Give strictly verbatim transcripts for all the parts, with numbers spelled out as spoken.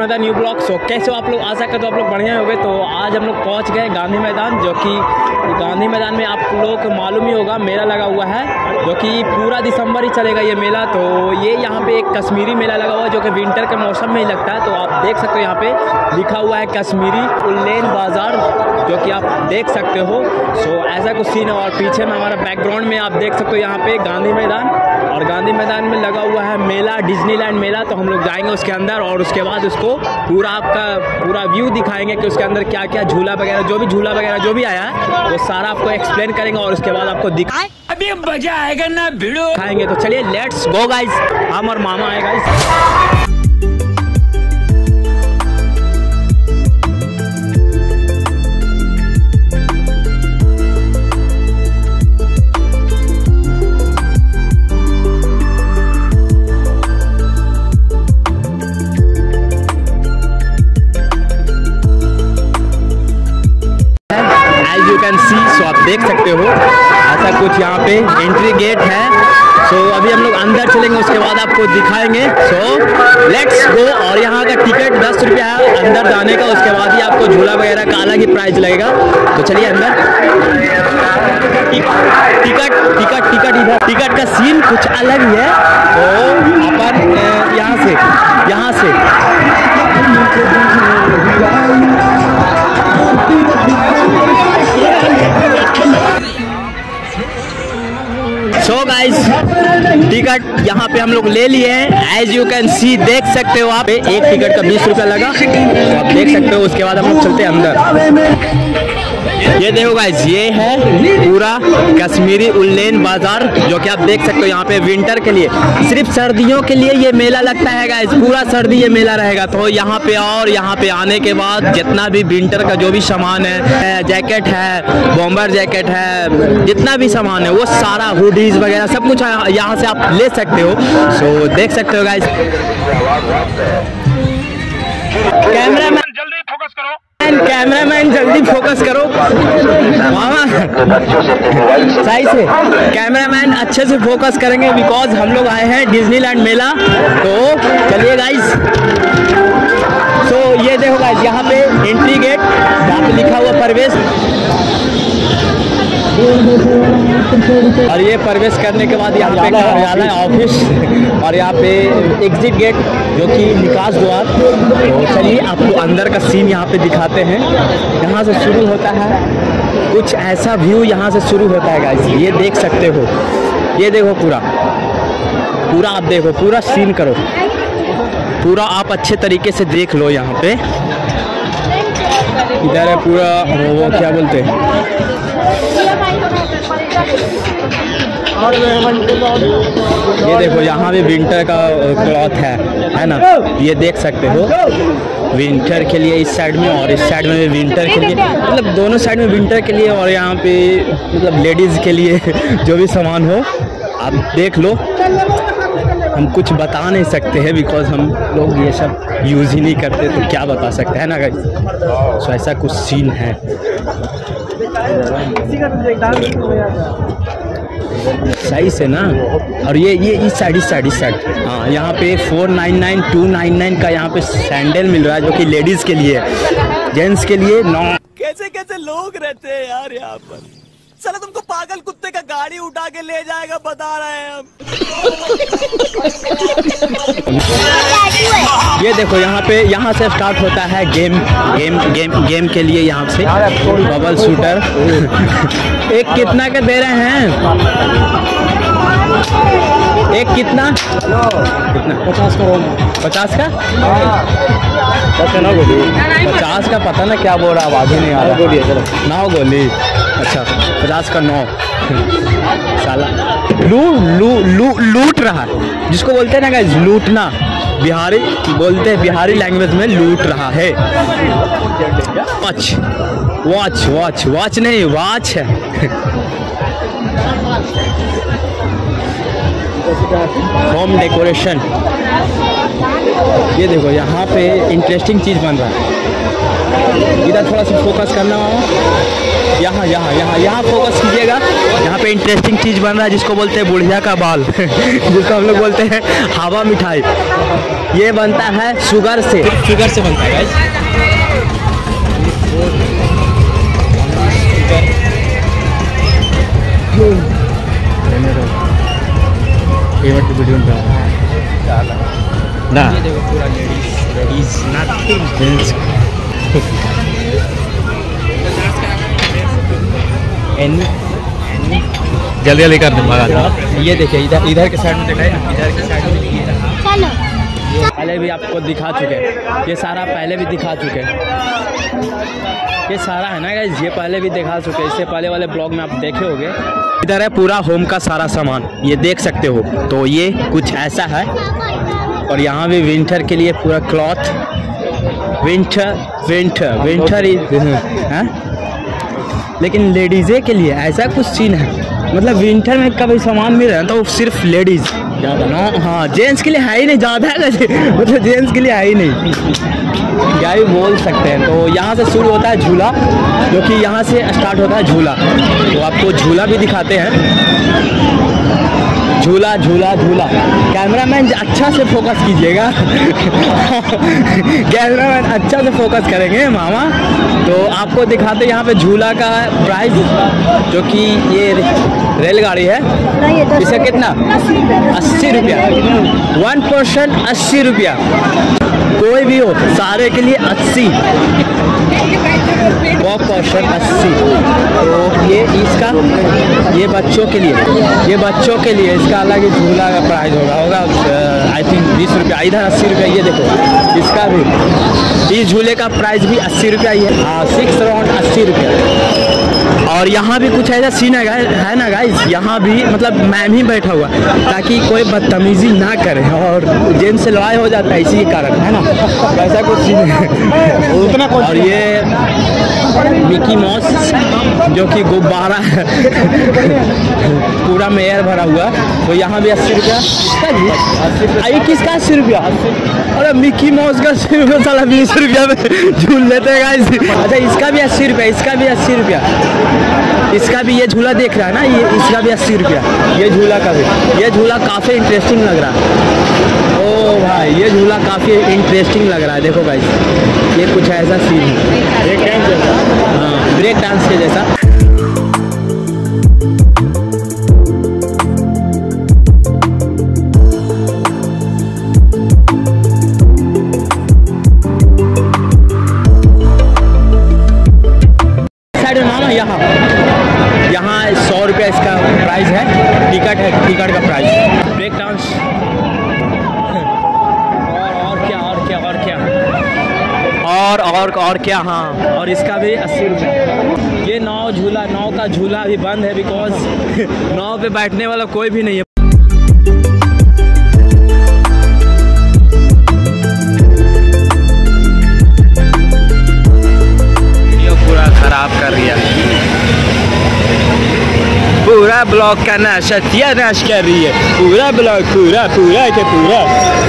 Another new blog. सो कैसे हो आप लोग? आशा करते हो आप लोग बढ़िया हो गए। तो आज हम लोग पहुंच गए गांधी मैदान, जो कि गांधी मैदान में आप लोगों को मालूम ही होगा मेला लगा हुआ है, जो कि पूरा दिसंबर ही चलेगा ये मेला। तो ये यहाँ पे एक कश्मीरी मेला लगा हुआ है, जो कि विंटर के मौसम में ही लगता है। तो आप देख सकते हो यहाँ पे लिखा हुआ है कश्मीरी उल्लेन बाज़ार, जो कि आप देख सकते हो। सो ऐसा कुछ सीन है। और पीछे में हमारा बैकग्राउंड में आप देख सकते हो यहाँ पे गांधी मैदान, और गांधी मैदान में लगा हुआ है मेला, डिज्नीलैंड मेला। तो हम लोग जाएंगे उसके अंदर और उसके बाद उसको पूरा आपका पूरा व्यू दिखाएंगे कि उसके अंदर क्या क्या झूला वगैरह, जो भी झूला वगैरह जो भी आया है वो सारा आपको एक्सप्लेन करेंगे और उसके बाद आपको दिखाएं। अभी मजा आएगा ना, वीडियो दिखाएंगे। तो चलिए लेट्स गो गाइस। हम और मामा आए guys. As you can see, so आप देख सकते हो ऐसा कुछ यहाँ पे एंट्री गेट है। सो so, अभी हम लोग अंदर चलेंगे, उसके बाद आपको दिखाएंगे। So let's go. और यहाँ का टिकट दस रुपया है अंदर जाने का, उसके बाद ही आपको झूला वगैरह का अलग ही प्राइस लगेगा। तो चलिए अंदर। टिकट टिकट टिकट इधर टिकट का सीन कुछ अलग ही है। तो अपन यहाँ से यहाँ से सो गाइस टिकट यहाँ पे हम लोग ले लिए हैं। एज यू कैन सी, देख सकते हो आप, एक टिकट का बीस रुपया लगा। तो आप देख सकते हो। उसके बाद हम लोग चलते हैं अंदर। ये देखो गाइस, ये है पूरा कश्मीरी उल्लेन बाजार, जो कि आप देख सकते हो यहाँ पे विंटर के लिए, सिर्फ सर्दियों के लिए ये मेला लगता है गाइस। पूरा सर्दी ये मेला रहेगा। तो यहाँ पे और यहाँ पे आने के बाद जितना भी विंटर का जो भी सामान है, जैकेट है, बॉम्बर जैकेट है, जितना भी सामान है वो सारा, हुडीज वगैरह सब कुछ यहाँ से आप ले सकते हो। सो देख सकते हो गाइस। कैमरामैन जल्दी फोकस करो, कैमरामैन जल्दी फोकस करो मामा, सही से कैमरामैन अच्छे से फोकस करेंगे, बिकॉज हम लोग आए हैं डिज्नीलैंड मेला। तो चलिए गाइस। सो so, ये देखो गाइस, यहाँ पे एंट्री गेट, यहाँ पे लिखा हुआ प्रवेश, और ये प्रवेश करने के बाद यहाँ पे कार्यालय ऑफिस, और यहाँ पे एग्जिट गेट जो कि निकास द्वार। तो चलिए आपको अंदर का सीन यहाँ पे दिखाते हैं। यहाँ से शुरू होता है कुछ ऐसा व्यू, यहाँ से शुरू होता है गाइस। ये देख सकते हो, ये देखो पूरा पूरा आप देखो, पूरा सीन करो, पूरा आप अच्छे तरीके से देख लो। यहाँ पे इधर है पूरा वो क्या बोलते हैं, ये देखो यहाँ पे विंटर का क्लॉथ है है ना, ये देख सकते हो। विंटर के लिए इस साइड में और इस साइड में विंटर के लिए, मतलब दोनों साइड में विंटर के लिए, और यहाँ पे मतलब लेडीज़ के लिए जो भी सामान हो आप देख लो। हम कुछ बता नहीं सकते हैं, बिकॉज हम लोग ये सब यूज़ ही नहीं करते, तो क्या बता सकते हैं ना गाइस। सो ऐसा कुछ सीन है। सही से ना। और ये ये इस साइड इस साइड इस साइड हाँ, यहाँ पे four nine nine two nine nine का यहाँ पे सैंडल मिल रहा है, जो कि लेडीज़ के लिए, जेंट्स के लिए नौ। कैसे कैसे लोग रहते हैं यार यहाँ पर। चलो तुमको पागल कुत्ते का गाड़ी उठा के ले जाएगा, बता रहे हैं हम। ये देखो यहाँ पे, यहाँ से स्टार्ट होता है गेम गेम गेम गेम के लिए। यहाँ से बबल शूटर एक कितना के दे रहे हैं? एक कितना कितना पचास का पचास का पचास का पता ना क्या बोल रहा, आवाज ही नहीं आ रहा। नौ गोली, अच्छा पचास का नौ। साला लू लू लू लूट रहा है, जिसको बोलते हैं ना गाइस लूटना, बिहारी बोलते हैं, बिहारी लैंग्वेज में लूट रहा है। वॉच वॉच वॉच वॉच नहीं, वॉच है। होम डेकोरेशन, ये देखो यहाँ पे इंटरेस्टिंग चीज़ बन रहा है। इधर थोड़ा सा फोकस करना हो, यहाँ यहाँ यहाँ यहाँ फोकस कीजिएगा। यहाँ पे इंटरेस्टिंग चीज़ बन रहा है जिसको बोलते हैं बुढ़िया का बाल जिसको हम लोग बोलते हैं हवा मिठाई। ये बनता है शुगर से, शुगर से बनता है गाइस। वीडियो ना ये देखो पूरा लेडीज लेडीज नथिंग एनी जल्दी जल्दी कर दे। ये देखिए इधर इधर के साइड में दिखाई ना, इधर के साइड में चलो पहले भी आपको दिखा चुके हैं। ये सारा पहले भी दिखा चुके हैं। ये सारा है ना गाइस, ये पहले भी दिखा चुके हैं। इससे पहले वाले ब्लॉग में आप देखे होंगे। इधर है पूरा होम का सारा सामान, ये देख सकते हो। तो ये कुछ ऐसा है। और यहाँ भी विंटर के लिए पूरा क्लॉथ, विंटर विंटर विंटर है, लेकिन लेडीज़े के लिए ऐसा कुछ सीन है। मतलब विंटर में कभी सामान मिल रहा है तो सिर्फ लेडीज़ ज़्यादा ना, हाँ जेंट्स के लिए है ही नहीं ज़्यादा है, मतलब जेंट्स के लिए है ही नहीं, क्या भी बोल सकते हैं। तो यहाँ से शुरू होता है झूला, जो कि यहाँ से स्टार्ट होता है झूला। तो आपको झूला भी दिखाते हैं। झूला झूला झूला कैमरामैन अच्छा से फोकस कीजिएगा कैमरामैन अच्छा से फोकस करेंगे मामा। तो आपको दिखाते यहाँ पे झूला का प्राइस, जो कि ये रेलगाड़ी है, इसे कितना अस्सी रुपया, वन परसेंट अस्सी रुपया, कोई भी हो सारे के लिए अस्सी, वो परसेंट अस्सी। तो ये इसका ये बच्चों के लिए, ये बच्चों के लिए इसका अलग ही झूला का प्राइस होगा होगा आई थिंक बीस रुपया, इधर अस्सी रुपया। ये देखो इसका भी, इस झूले का प्राइस भी अस्सी रुपया ही है, हाँ सिक्स राउंड अस्सी रुपया। और यहाँ भी कुछ ऐसा सीन है है ना गाइस, यहाँ भी मतलब मैम ही बैठा हुआ ताकि कोई बदतमीजी ना करे, और जेंट्स से लड़ाई हो जाता है इसी के कारण, है ना, ऐसा कुछ सीन है उतना। और ये मिकी माउस जो कि गुब्बारा है पूरा मेयर भरा हुआ, तो यहाँ भी अस्सी रुपया। ये किसका अस्सी रुपया? अरे मिकी माउस का अस्सी रुपया, साला बीस रुपया में झूल लेते हैं गाइस। अच्छा इसका भी अस्सी रुपया, इसका भी अस्सी रुपया, इसका भी, ये झूला देख रहा है ना, ये इसका भी अस्सी रुपया, ये झूला का भी। ये झूला काफ़ी इंटरेस्टिंग लग रहा है। ओ भाई ये झूला काफ़ी इंटरेस्टिंग लग रहा है, देखो गाइस ये कुछ ऐसा सीन है, ब्रेक डांस जैसा, हाँ ब्रेक डांस के जैसा। यहाँ यहाँ सौ रुपया इसका प्राइस है, टिकट है, टिकट का प्राइस। ब्रेक डांस और और क्या और क्या और क्या और और और क्या, हाँ और इसका भी अस्सी रुपये। ये नाव झूला, नाव का झूला अभी बंद है बिकॉज नाव पे बैठने वाला कोई भी नहीं है। खराब कर दिया पूरा ब्लॉक का ना, सत्यानाश कर रही है पूरा ब्लॉक, पूरा पूरा के पूरा।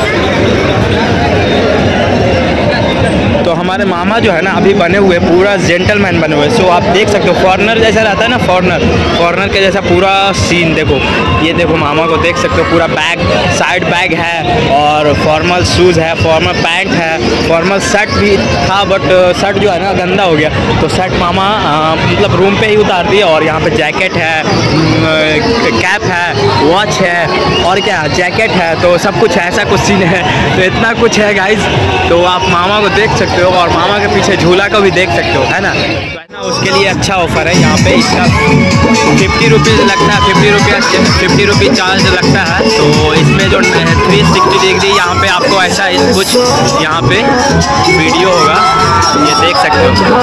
तो हमारे मामा जो है ना अभी बने हुए पूरा जेंटलमैन बने हुए। सो आप देख सकते हो फॉरनर जैसा रहता है ना, फॉरनर फॉरनर के जैसा पूरा सीन। देखो ये देखो मामा को देख सकते हो, पूरा बैग, साइड बैग है और फॉर्मल शूज़ है, फॉर्मल पैंट है, फॉर्मल शर्ट भी था बट शर्ट जो है ना गंदा हो गया, तो शर्ट मामा आ, मतलब रूम पे ही उतार दिया। और यहाँ पे जैकेट है, कैप है, वॉच है और क्या जैकेट है, तो सब कुछ ऐसा कुछ सीन है। तो इतना कुछ है गाइज, तो आप मामा को देख सकते हो और मामा के पीछे झूला को भी देख सकते हो, है ना। तो ना उसके लिए अच्छा ऑफर है यहाँ पे, इसका फिफ्टी रुपीज़ लगता है, फिफ्टी रुपया फिफ्टी रुपीज़ चार्ज लगता है। तो इसमें जो थ्री सिक्सटी डिग्री यहाँ पे आपको ऐसा कुछ यहाँ पे वीडियो होगा, ये देख सकते हो,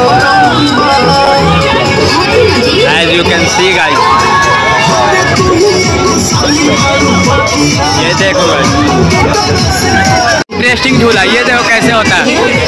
as you can see guys, ये देखो गाइस इंटरेस्टिंग झूला, ये देखो कैसे होता है।